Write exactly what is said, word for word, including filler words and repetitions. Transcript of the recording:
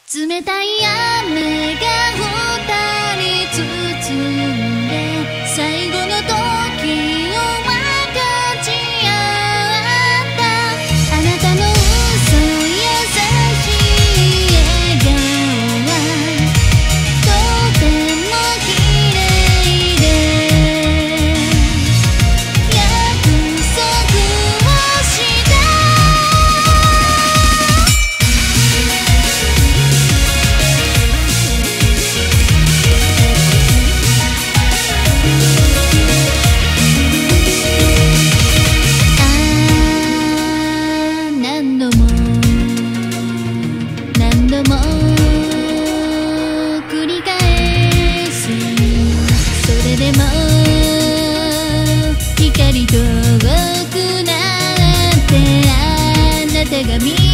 冷たい雨が二人包んで最後の時を分かち合ったあなたの嘘優しい笑顔はとても綺麗で約束をした何度も何度も繰り返すそれでも光遠くなってあなたが見